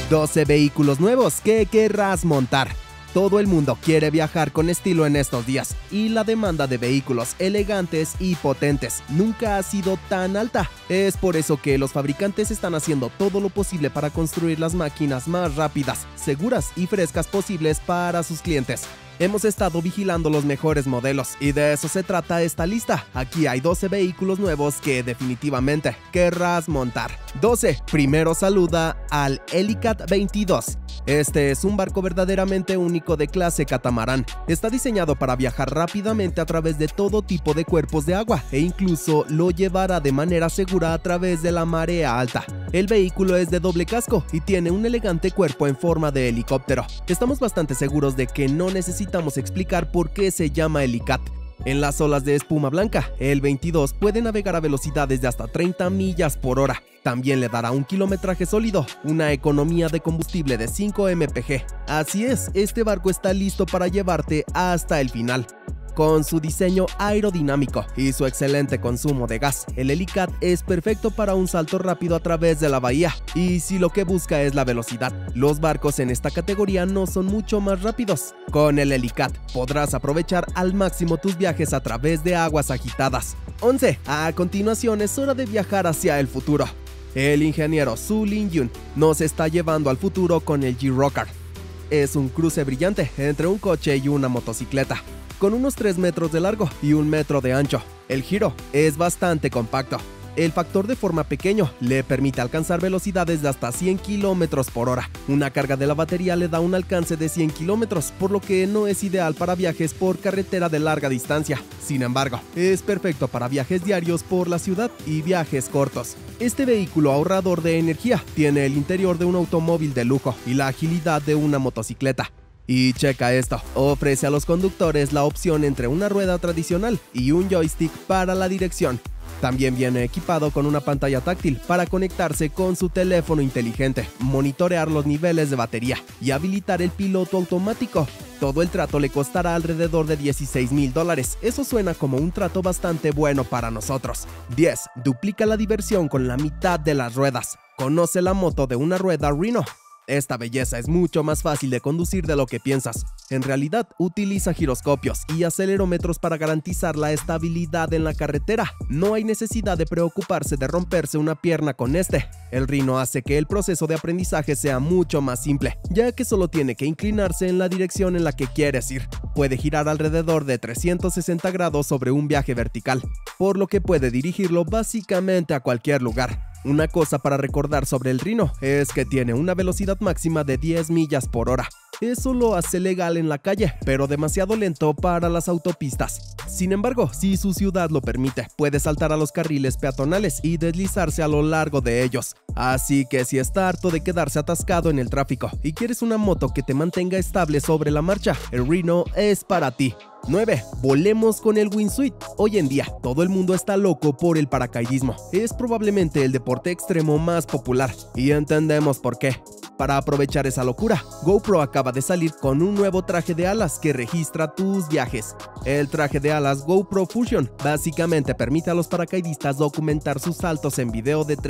12 vehículos nuevos que querrás montar. Todo el mundo quiere viajar con estilo en estos días y la demanda de vehículos elegantes y potentes nunca ha sido tan alta. Es por eso que los fabricantes están haciendo todo lo posible para construir las máquinas más rápidas, seguras y frescas posibles para sus clientes. Hemos estado vigilando los mejores modelos y de eso se trata esta lista. Aquí hay 12 vehículos nuevos que definitivamente querrás montar. 12. Primero saluda al Helicat 22. Este es un barco verdaderamente único de clase catamarán. Está diseñado para viajar rápidamente a través de todo tipo de cuerpos de agua e incluso lo llevará de manera segura a través de la marea alta. El vehículo es de doble casco y tiene un elegante cuerpo en forma de helicóptero. Estamos bastante seguros de que no necesitamos explicar por qué se llama Helicat. En las olas de espuma blanca, el 22 puede navegar a velocidades de hasta 30 millas por hora. También le dará un kilometraje sólido, una economía de combustible de 5 mpg. Así es, este barco está listo para llevarte hasta el final. Con su diseño aerodinámico y su excelente consumo de gas, el Helicat es perfecto para un salto rápido a través de la bahía. Y si lo que busca es la velocidad, los barcos en esta categoría no son mucho más rápidos. Con el Helicat podrás aprovechar al máximo tus viajes a través de aguas agitadas. 11. A continuación es hora de viajar hacia el futuro. El ingeniero Su Lin Yun nos está llevando al futuro con el G-Rocker. Es un cruce brillante entre un coche y una motocicleta. Con unos 3 metros de largo y 1 metro de ancho, el giro es bastante compacto. El factor de forma pequeño le permite alcanzar velocidades de hasta 100 km por hora. Una carga de la batería le da un alcance de 100 km, por lo que no es ideal para viajes por carretera de larga distancia. Sin embargo, es perfecto para viajes diarios por la ciudad y viajes cortos. Este vehículo ahorrador de energía tiene el interior de un automóvil de lujo y la agilidad de una motocicleta. Y checa esto, ofrece a los conductores la opción entre una rueda tradicional y un joystick para la dirección. También viene equipado con una pantalla táctil para conectarse con su teléfono inteligente, monitorear los niveles de batería y habilitar el piloto automático. Todo el trato le costará alrededor de $16,000. Eso suena como un trato bastante bueno para nosotros. 10. Duplica la diversión con la mitad de las ruedas. Conoce la moto de una rueda Rhino. Esta belleza es mucho más fácil de conducir de lo que piensas. En realidad, utiliza giroscopios y acelerómetros para garantizar la estabilidad en la carretera. No hay necesidad de preocuparse de romperse una pierna con este. El Rhino hace que el proceso de aprendizaje sea mucho más simple, ya que solo tiene que inclinarse en la dirección en la que quieres ir. Puede girar alrededor de 360 grados sobre un viaje vertical, por lo que puede dirigirlo básicamente a cualquier lugar. Una cosa para recordar sobre el Rhino es que tiene una velocidad máxima de 10 millas por hora. Eso lo hace legal en la calle, pero demasiado lento para las autopistas. Sin embargo, si su ciudad lo permite, puede saltar a los carriles peatonales y deslizarse a lo largo de ellos. Así que si está harto de quedarse atascado en el tráfico y quieres una moto que te mantenga estable sobre la marcha, el Rhino es para ti. 9. Volemos con el Wingsuit. Hoy en día, todo el mundo está loco por el paracaidismo. Es probablemente el deporte extremo más popular, y entendemos por qué. Para aprovechar esa locura, GoPro acaba de salir con un nuevo traje de alas que registra tus viajes. El traje de alas GoPro Fusion básicamente permite a los paracaidistas documentar sus saltos en video de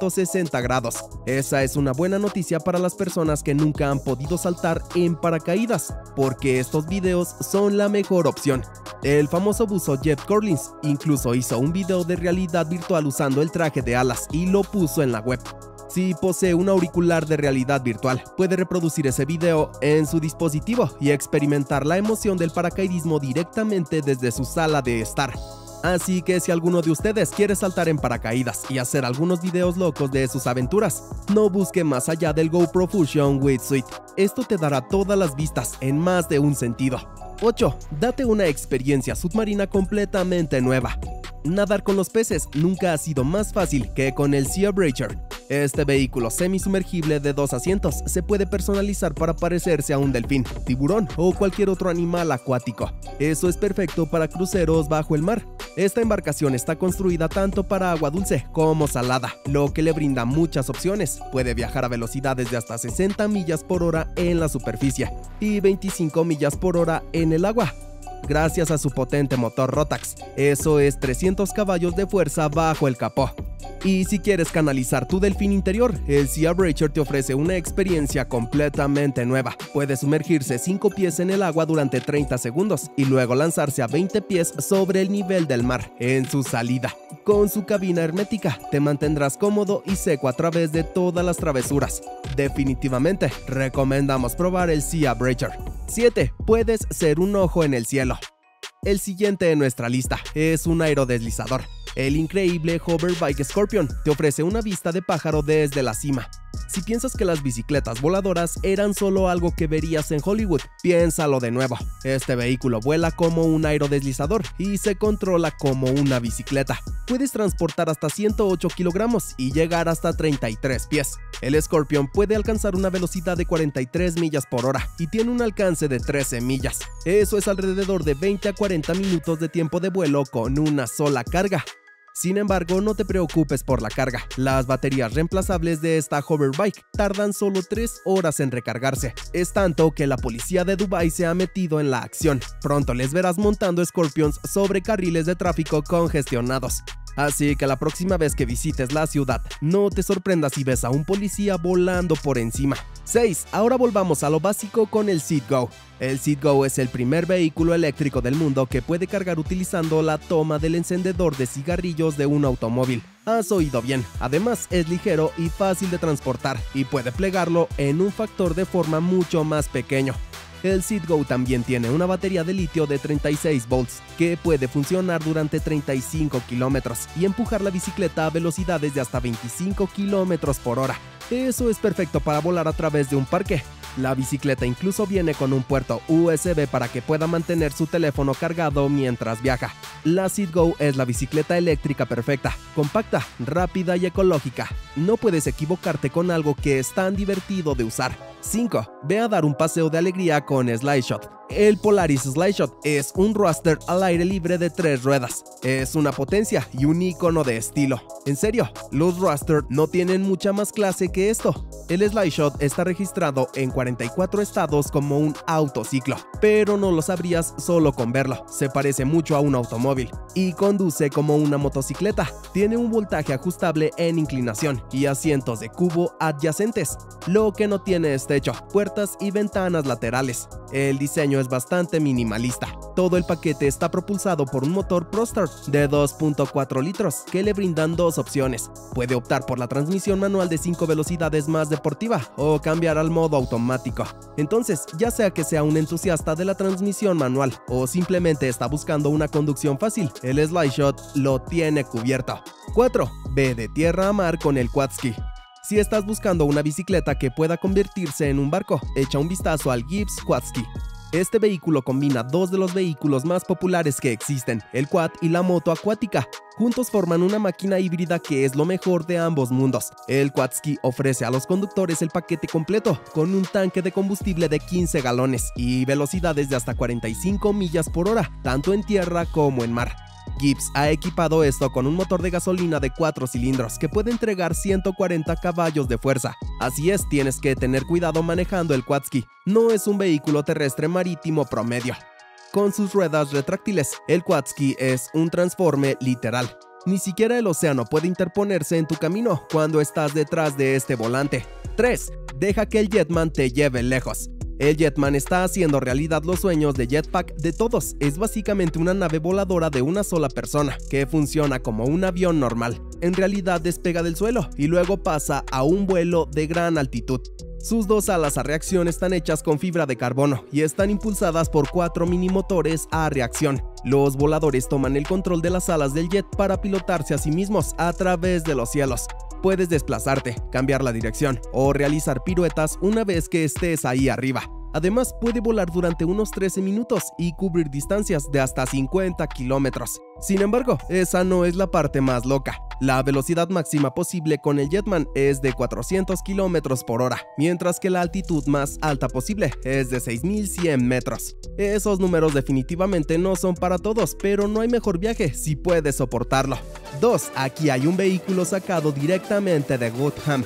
360 grados. Esa es una buena noticia para las personas que nunca han podido saltar en paracaídas, porque estos videos son la mejor opción. El famoso buzo Jeff Collins incluso hizo un video de realidad virtual usando el traje de alas y lo puso en la web. Si posee un auricular de realidad virtual, puede reproducir ese video en su dispositivo y experimentar la emoción del paracaidismo directamente desde su sala de estar. Así que si alguno de ustedes quiere saltar en paracaídas y hacer algunos videos locos de sus aventuras, no busque más allá del GoPro Fusion Wingsuit. Esto te dará todas las vistas en más de un sentido. 8. Date una experiencia submarina completamente nueva. Nadar con los peces nunca ha sido más fácil que con el Sea Breacher. Este vehículo semisumergible de 2 asientos se puede personalizar para parecerse a un delfín, tiburón o cualquier otro animal acuático. Eso es perfecto para cruceros bajo el mar. Esta embarcación está construida tanto para agua dulce como salada, lo que le brinda muchas opciones. Puede viajar a velocidades de hasta 60 millas por hora en la superficie y 25 millas por hora en el agua. gracias a su potente motor Rotax. Eso es 300 caballos de fuerza bajo el capó. Y si quieres canalizar tu delfín interior, el Sea Breacher te ofrece una experiencia completamente nueva. Puede sumergirse 5 pies en el agua durante 30 segundos y luego lanzarse a 20 pies sobre el nivel del mar en su salida. Con su cabina hermética, te mantendrás cómodo y seco a través de todas las travesuras. Definitivamente, recomendamos probar el Sea Breacher. 7. Puedes ser un ojo en el cielo. El siguiente en nuestra lista es un aerodeslizador. El increíble Hoverbike Scorpion te ofrece una vista de pájaro desde la cima. Si piensas que las bicicletas voladoras eran solo algo que verías en Hollywood, piénsalo de nuevo. Este vehículo vuela como un aerodeslizador y se controla como una bicicleta. Puedes transportar hasta 108 kilogramos y llegar hasta 33 pies. El Scorpion puede alcanzar una velocidad de 43 millas por hora y tiene un alcance de 13 millas. Eso es alrededor de 20 a 40 minutos de tiempo de vuelo con una sola carga. Sin embargo, no te preocupes por la carga. Las baterías reemplazables de esta Hoverbike tardan solo 3 horas en recargarse. Es tanto que la policía de Dubái se ha metido en la acción. Pronto les verás montando Scorpions sobre carriles de tráfico congestionados. Así que la próxima vez que visites la ciudad, no te sorprendas si ves a un policía volando por encima. 6. Ahora volvamos a lo básico con el ZGO. El ZGO es el primer vehículo eléctrico del mundo que puede cargar utilizando la toma del encendedor de cigarrillos de un automóvil. Has oído bien, además es ligero y fácil de transportar y puede plegarlo en un factor de forma mucho más pequeño. El ZGO también tiene una batería de litio de 36 volts que puede funcionar durante 35 kilómetros y empujar la bicicleta a velocidades de hasta 25 kilómetros por hora. Eso es perfecto para volar a través de un parque. La bicicleta incluso viene con un puerto USB para que pueda mantener su teléfono cargado mientras viaja. La ZGO es la bicicleta eléctrica perfecta, compacta, rápida y ecológica. No puedes equivocarte con algo que es tan divertido de usar. 5. Ve a dar un paseo de alegría con Slideshot. El Polaris Slideshot es un roadster al aire libre de 3 ruedas. Es una potencia y un icono de estilo. En serio, los roadster no tienen mucha más clase que esto. El Slideshot está registrado en 44 estados como un autociclo, pero no lo sabrías solo con verlo. Se parece mucho a un automóvil y conduce como una motocicleta. Tiene un voltaje ajustable en inclinación y asientos de cubo adyacentes. Lo que no tiene es techo, puertas y ventanas laterales. El diseño es bastante minimalista. Todo el paquete está propulsado por un motor ProStart de 2.4 litros que le brindan 2 opciones. Puede optar por la transmisión manual de 5 velocidades más deportiva o cambiar al modo automático. Entonces, ya sea que sea un entusiasta de la transmisión manual o simplemente está buscando una conducción fácil, el Slideshot lo tiene cubierto. 4. Ve de tierra a mar con el Quadski. Si estás buscando una bicicleta que pueda convertirse en un barco, echa un vistazo al Gibbs Quadski. Este vehículo combina 2 de los vehículos más populares que existen, el quad y la moto acuática. Juntos forman una máquina híbrida que es lo mejor de ambos mundos. El Quadski ofrece a los conductores el paquete completo, con un tanque de combustible de 15 galones y velocidades de hasta 45 millas por hora, tanto en tierra como en mar. Gibbs ha equipado esto con un motor de gasolina de 4 cilindros que puede entregar 140 caballos de fuerza. Así es, tienes que tener cuidado manejando el Quadski. No es un vehículo terrestre marítimo promedio. Con sus ruedas retráctiles, el Quadski es un transforme literal. Ni siquiera el océano puede interponerse en tu camino cuando estás detrás de este volante. 3. Deja que el Jetman te lleve lejos. El Jetman está haciendo realidad los sueños de jetpack de todos. Es básicamente una nave voladora de una sola persona, que funciona como un avión normal. En realidad despega del suelo y luego pasa a un vuelo de gran altitud. Sus 2 alas a reacción están hechas con fibra de carbono y están impulsadas por 4 minimotores a reacción. Los voladores toman el control de las alas del jet para pilotarse a sí mismos a través de los cielos. Puedes desplazarte, cambiar la dirección o realizar piruetas una vez que estés ahí arriba. Además, puede volar durante unos 13 minutos y cubrir distancias de hasta 50 kilómetros. Sin embargo, esa no es la parte más loca. La velocidad máxima posible con el Jetman es de 400 kilómetros por hora, mientras que la altitud más alta posible es de 6100 metros. Esos números definitivamente no son para todos, pero no hay mejor viaje si puedes soportarlo. 2. Aquí hay un vehículo sacado directamente de Gotham.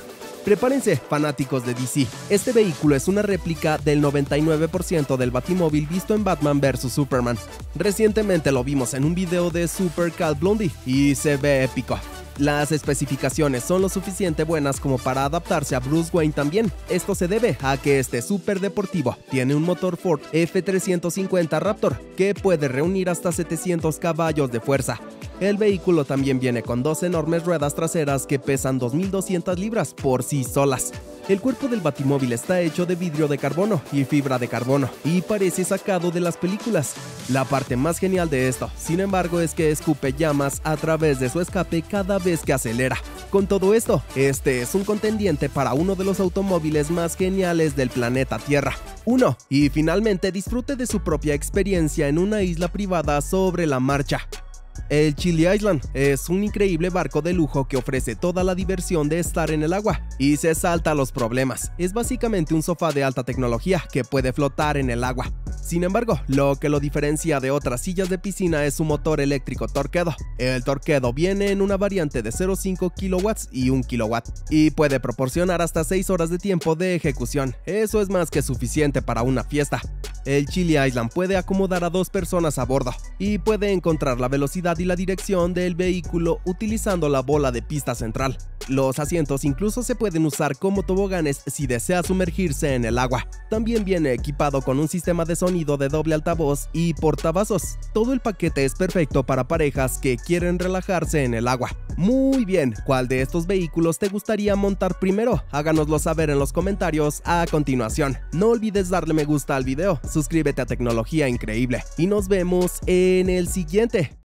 Prepárense, fanáticos de DC. Este vehículo es una réplica del 99% del Batimóvil visto en Batman vs Superman. Recientemente lo vimos en un video de Super Cal Blondie y se ve épico. Las especificaciones son lo suficiente buenas como para adaptarse a Bruce Wayne también. Esto se debe a que este super deportivo tiene un motor Ford F350 Raptor que puede reunir hasta 700 caballos de fuerza. El vehículo también viene con dos enormes ruedas traseras que pesan 2.200 libras por sí solas. El cuerpo del Batimóvil está hecho de vidrio de carbono y fibra de carbono y parece sacado de las películas. La parte más genial de esto, sin embargo, es que escupe llamas a través de su escape cada vez que acelera. Con todo esto, este es un contendiente para uno de los automóviles más geniales del planeta Tierra. 1. Y finalmente disfrute de su propia experiencia en una isla privada sobre la marcha. El Chili Island es un increíble barco de lujo que ofrece toda la diversión de estar en el agua y se salta los problemas. Es básicamente un sofá de alta tecnología que puede flotar en el agua. Sin embargo, lo que lo diferencia de otras sillas de piscina es su motor eléctrico Torqeedo. El Torqeedo viene en una variante de 0,5 kW y 1 kW y puede proporcionar hasta 6 horas de tiempo de ejecución. Eso es más que suficiente para una fiesta. El Chili Island puede acomodar a 2 personas a bordo y puede encontrar la velocidad y la dirección del vehículo utilizando la bola de pista central. Los asientos incluso se pueden usar como toboganes si desea sumergirse en el agua. También viene equipado con un sistema de sonido de doble altavoz y portavasos. Todo el paquete es perfecto para parejas que quieren relajarse en el agua. Muy bien, ¿cuál de estos vehículos te gustaría montar primero? Háganoslo saber en los comentarios a continuación. No olvides darle me gusta al video, suscríbete a Tecnología Increíble y nos vemos en el siguiente.